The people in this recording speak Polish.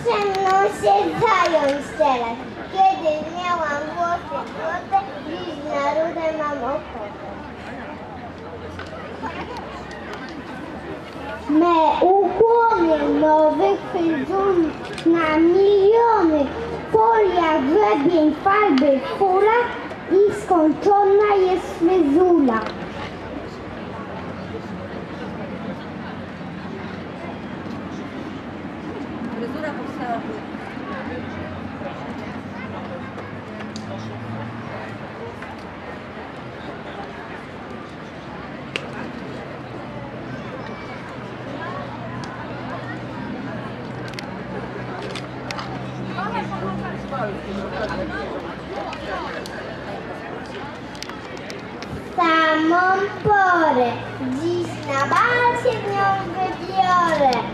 Proszę mną się zająć teraz. Kiedy miałam włosy złote, dziś na rudę mam ochotę. Me ukłony nowych fryzur na miliony, folia, grzebień, farby, fula i skończona jest fryzura. Fryzura powstała. Samą porę, dziś na bal się w nią wybiorę.